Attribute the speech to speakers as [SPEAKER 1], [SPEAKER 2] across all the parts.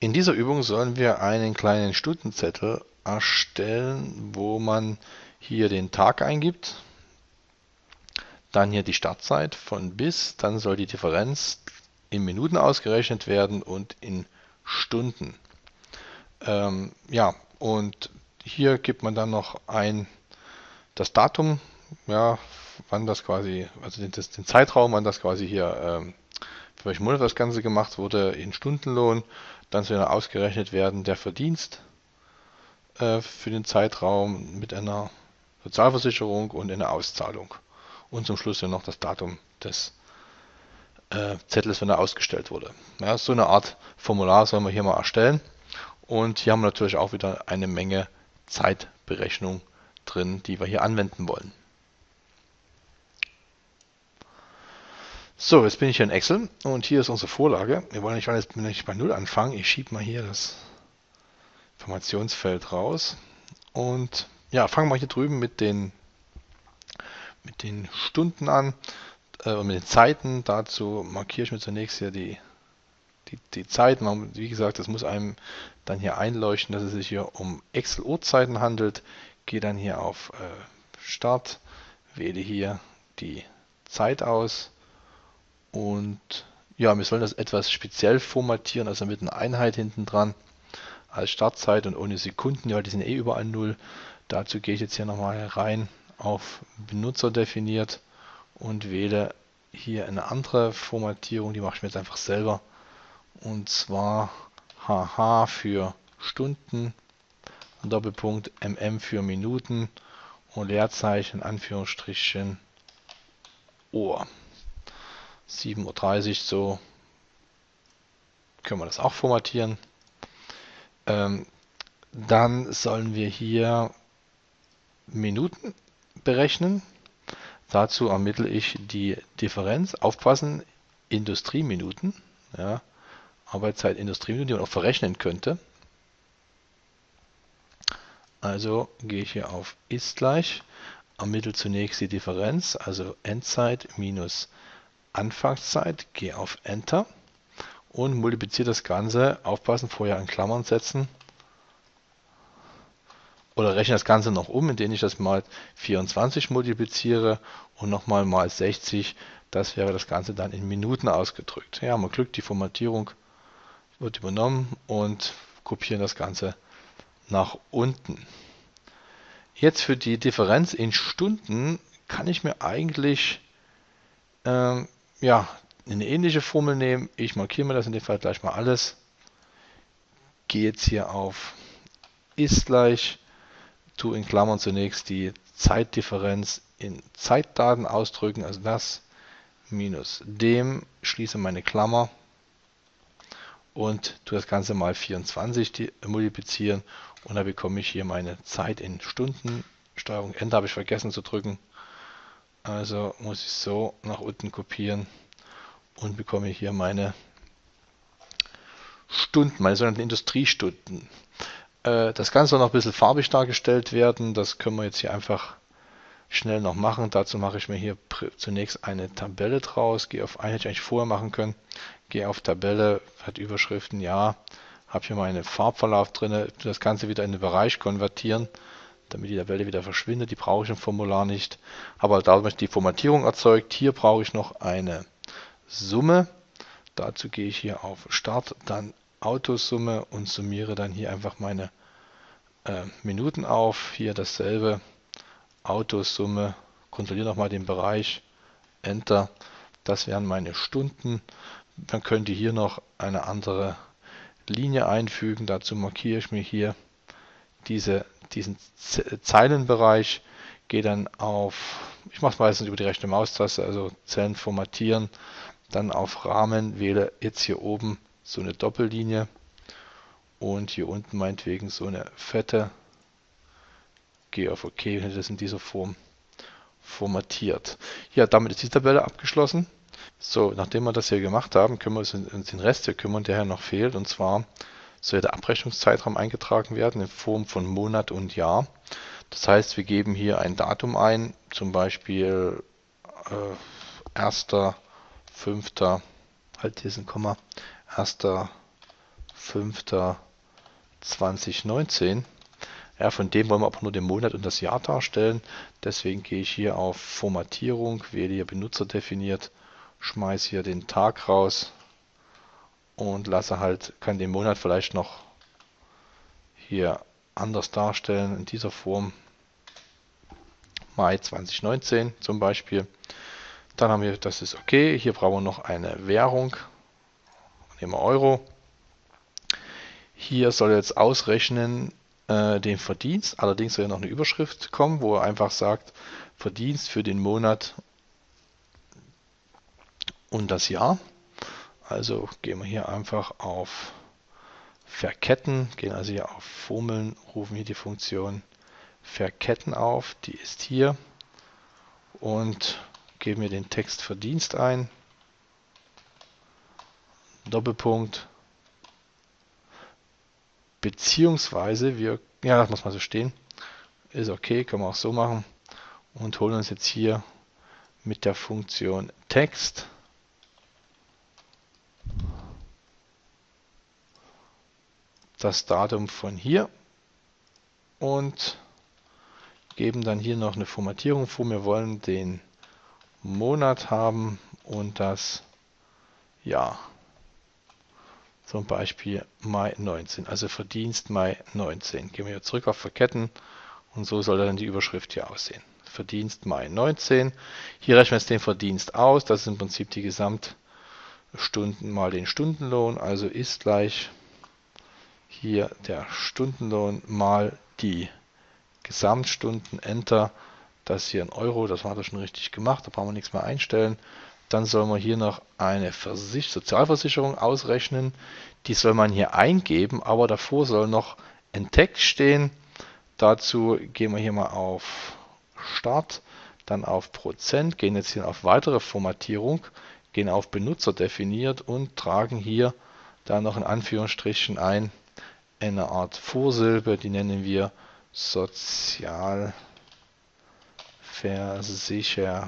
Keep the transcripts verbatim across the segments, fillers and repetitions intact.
[SPEAKER 1] In dieser Übung sollen wir einen kleinen Stundenzettel erstellen, wo man hier den Tag eingibt, dann hier die Startzeit von bis, dann soll die Differenz in Minuten ausgerechnet werden und in Stunden. Ähm, ja, und hier gibt man dann noch ein das Datum, ja, wann das quasi, also den, das, den Zeitraum, wann das quasi hier, ähm, für welchen Monat das Ganze gemacht wurde, in Stundenlohn. Dann soll ausgerechnet werden der Verdienst äh, für den Zeitraum mit einer Sozialversicherung und einer Auszahlung. Und zum Schluss ja noch das Datum des äh, Zettels, wenn er ausgestellt wurde. Ja, so eine Art Formular sollen wir hier mal erstellen. Und hier haben wir natürlich auch wieder eine Menge Zeitberechnung drin, die wir hier anwenden wollen. So, jetzt bin ich hier in Excel und hier ist unsere Vorlage. Wir wollen nicht, nicht bei Null anfangen. Ich schiebe mal hier das Informationsfeld raus. Und ja, fangen wir hier drüben mit den, mit den Stunden an, äh, mit den Zeiten. Dazu markiere ich mir zunächst hier die, die, die Zeiten. Wie gesagt, das muss einem dann hier einleuchten, dass es sich hier um Excel-Uhrzeiten handelt. Gehe dann hier auf äh, Start, wähle hier die Zeit aus. Und ja, wir sollen das etwas speziell formatieren, also mit einer Einheit hinten dran als Startzeit und ohne Sekunden, ja, die sind eh überall null. Dazu gehe ich jetzt hier nochmal rein auf Benutzer definiert und wähle hier eine andere Formatierung, die mache ich mir jetzt einfach selber. Und zwar H H für Stunden, Doppelpunkt M M für Minuten und Leerzeichen, Anführungsstrichen, Uhr. sieben Uhr dreißig, so können wir das auch formatieren. Ähm, dann sollen wir hier Minuten berechnen. Dazu ermittle ich die Differenz. Aufpassen, Industrieminuten, ja, Arbeitszeit Industrieminuten, die man auch verrechnen könnte. Also gehe ich hier auf ist gleich, ermittle zunächst die Differenz, also Endzeit minus Anfangszeit, gehe auf Enter und multipliziere das Ganze, aufpassen, vorher in Klammern setzen, oder rechne das Ganze noch um, indem ich das mal vierundzwanzig multipliziere und nochmal mal sechzig. Das wäre das Ganze dann in Minuten ausgedrückt. Ja, man Glück, die Formatierung wird übernommen und kopieren das Ganze nach unten. Jetzt für die Differenz in Stunden kann ich mir eigentlich ähm, ja, eine ähnliche Formel nehmen. Ich markiere mir das in dem Fall gleich mal alles. Gehe jetzt hier auf ist gleich, tue in Klammern zunächst die Zeitdifferenz in Zeitdaten ausdrücken, also das minus dem, schließe meine Klammer und tue das Ganze mal vierundzwanzig multiplizieren und dann bekomme ich hier meine Zeit in Stunden. Steuerung Enter habe ich vergessen zu drücken, also muss ich so nach unten kopieren und bekomme hier meine Stunden, meine sogenannten Industriestunden. Das Ganze soll noch ein bisschen farbig dargestellt werden. Das können wir jetzt hier einfach schnell noch machen. Dazu mache ich mir hier zunächst eine Tabelle draus. Gehe auf eine, hätte ich eigentlich vorher machen können. Gehe auf Tabelle, hat Überschriften, ja. Habe hier meinen Farbverlauf drin. Das Ganze wieder in den Bereich konvertieren, damit die Tabelle wieder verschwindet. Die brauche ich im Formular nicht. Aber dadurch die Formatierung erzeugt. Hier brauche ich noch eine Summe. Dazu gehe ich hier auf Start, dann Autosumme und summiere dann hier einfach meine äh, Minuten auf. Hier dasselbe, Autosumme, kontrolliere nochmal den Bereich, Enter. Das wären meine Stunden. Man könnte hier noch eine andere Linie einfügen. Dazu markiere ich mir hier diese, diesen Zeilenbereich. Gehe dann auf, ich mache es meistens über die rechte Maustaste, also Zellen formatieren. Dann auf Rahmen, wähle jetzt hier oben so eine Doppellinie und hier unten meinetwegen so eine fette. Gehe auf OK und hätte das in dieser Form formatiert. Ja, damit ist die Tabelle abgeschlossen. So, nachdem wir das hier gemacht haben, können wir uns um den Rest hier kümmern, der hier noch fehlt. Und zwar soll der Abrechnungszeitraum eingetragen werden in Form von Monat und Jahr. Das heißt, wir geben hier ein Datum ein, zum Beispiel äh, erster fünfter, halt diesen Komma, erster fünfter zweitausendneunzehn. Ja, von dem wollen wir aber nur den Monat und das Jahr darstellen. Deswegen gehe ich hier auf Formatierung, wähle hier Benutzer definiert, schmeiße hier den Tag raus und lasse halt, kann den Monat vielleicht noch hier anders darstellen, in dieser Form. Mai zweitausendneunzehn zum Beispiel. Dann haben wir, das ist okay. Hier brauchen wir noch eine Währung. Nehmen wir Euro. Hier soll jetzt ausrechnen äh, den Verdienst. Allerdings soll ja noch eine Überschrift kommen, wo er einfach sagt, Verdienst für den Monat und das Jahr. Also gehen wir hier einfach auf Verketten, gehen also hier auf Formeln, rufen hier die Funktion Verketten auf, die ist hier, und geben wir den Text Verdienst ein, Doppelpunkt, beziehungsweise wir, ja, das muss mal so stehen, ist okay, können wir auch so machen, und holen uns jetzt hier mit der Funktion Text das Datum von hier und geben dann hier noch eine Formatierung vor. Wir wollen den Monat haben und das Jahr. Zum Beispiel Mai neunzehn, also Verdienst Mai neunzehn. Gehen wir hier zurück auf Verketten und so soll dann die Überschrift hier aussehen. Verdienst Mai neunzehn. Hier rechnen wir jetzt den Verdienst aus. Das ist im Prinzip die Gesamtstunden mal den Stundenlohn. Also ist gleich hier der Stundenlohn mal die Gesamtstunden, Enter, das hier in Euro, das war das schon richtig gemacht, da brauchen wir nichts mehr einstellen. Dann soll man hier noch eine Versich- Sozialversicherung ausrechnen, die soll man hier eingeben, aber davor soll noch ein Text stehen. Dazu gehen wir hier mal auf Start, dann auf Prozent, gehen jetzt hier auf weitere Formatierung, gehen auf Benutzer definiert und tragen hier dann noch in Anführungsstrichen ein eine Art Vorsilbe, die nennen wir Sozialversicherung.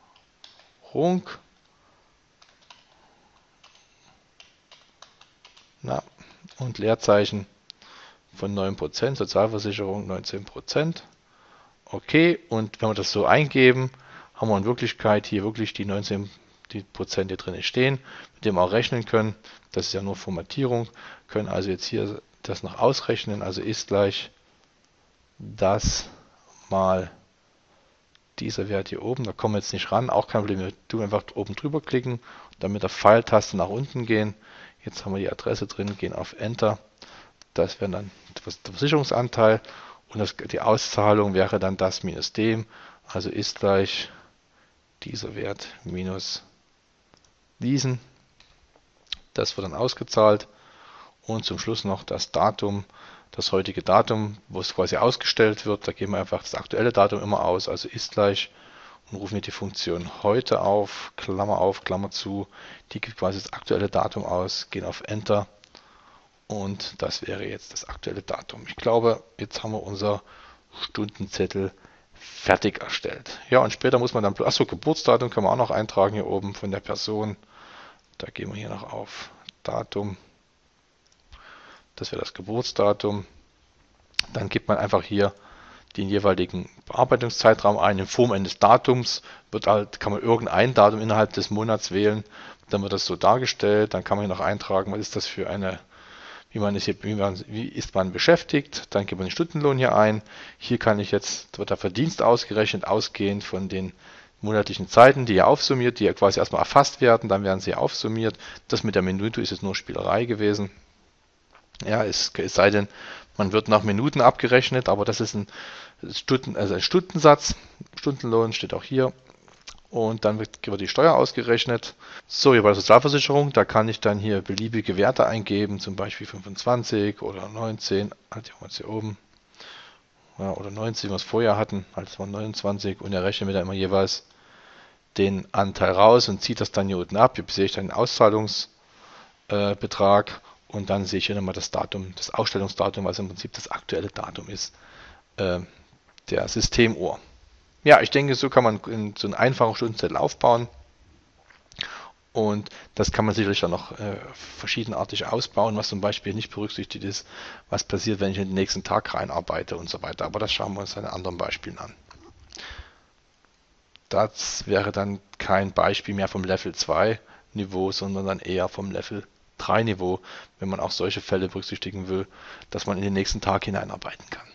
[SPEAKER 1] Na, und Leerzeichen von neun Prozent, Sozialversicherung neunzehn Prozent. Okay, und wenn wir das so eingeben, haben wir in Wirklichkeit hier wirklich die neunzehn die Prozent hier drin stehen, mit dem wir auch rechnen können. Das ist ja nur Formatierung, können also jetzt hier das noch ausrechnen, also ist gleich das mal dieser Wert hier oben, da kommen wir jetzt nicht ran, auch kein Problem, wir tun einfach oben drüber klicken, dann mit der Pfeiltaste nach unten gehen. Jetzt haben wir die Adresse drin, gehen auf Enter, das wäre dann der Versicherungsanteil und das, die Auszahlung wäre dann das minus dem, also ist gleich dieser Wert minus diesen, das wird dann ausgezahlt und zum Schluss noch das Datum, das heutige Datum, wo es quasi ausgestellt wird. Da geben wir einfach das aktuelle Datum immer aus, also ist gleich, und rufen wir die Funktion heute auf, Klammer auf, Klammer zu, die gibt quasi das aktuelle Datum aus, gehen auf Enter und das wäre jetzt das aktuelle Datum. Ich glaube, jetzt haben wir unser Stundenzettel fertig erstellt. Ja, und später muss man dann, achso, Geburtsdatum können wir auch noch eintragen hier oben von der Person. Da gehen wir hier noch auf Datum. Das wäre das Geburtsdatum. Dann gibt man einfach hier den jeweiligen Bearbeitungszeitraum ein. In Form eines Datums wird halt, kann man irgendein Datum innerhalb des Monats wählen. Dann wird das so dargestellt. Dann kann man hier noch eintragen, was ist das für eine, wie man ist hier, wie, man, wie ist man beschäftigt. Dann gibt man den Stundenlohn hier ein. Hier kann ich jetzt, wird der Verdienst ausgerechnet, ausgehend von den monatlichen Zeiten, die hier aufsummiert, die ja quasi erstmal erfasst werden. Dann werden sie aufsummiert. Das mit der Minute ist jetzt nur Spielerei gewesen. Ja, es, es sei denn, man wird nach Minuten abgerechnet, aber das ist ein, Stunden, also ein Stundensatz. Stundenlohn steht auch hier. Und dann wird, wird die Steuer ausgerechnet. So, hier bei der Sozialversicherung, da kann ich dann hier beliebige Werte eingeben, zum Beispiel fünfundzwanzig oder neunzehn, halt hier oben. Ja, oder neunzehn, was wir vorher hatten, halt war neunundzwanzig, und er rechnet mir dann immer jeweils den Anteil raus und zieht das dann hier unten ab. Hier sehe ich dann den Auszahlungsbetrag. Äh, Und dann sehe ich hier nochmal das Datum, das Ausstellungsdatum, was im Prinzip das aktuelle Datum ist, äh, der Systemuhr. Ja, ich denke, so kann man so einen einfachen Stundenzettel aufbauen. Und das kann man sicherlich dann noch äh, verschiedenartig ausbauen, was zum Beispiel nicht berücksichtigt ist, was passiert, wenn ich in den nächsten Tag reinarbeite und so weiter. Aber das schauen wir uns an anderen Beispielen an. Das wäre dann kein Beispiel mehr vom Level zwei Niveau, sondern dann eher vom Level drei Niveau, wenn man auch solche Fälle berücksichtigen will, dass man in den nächsten Tag hineinarbeiten kann.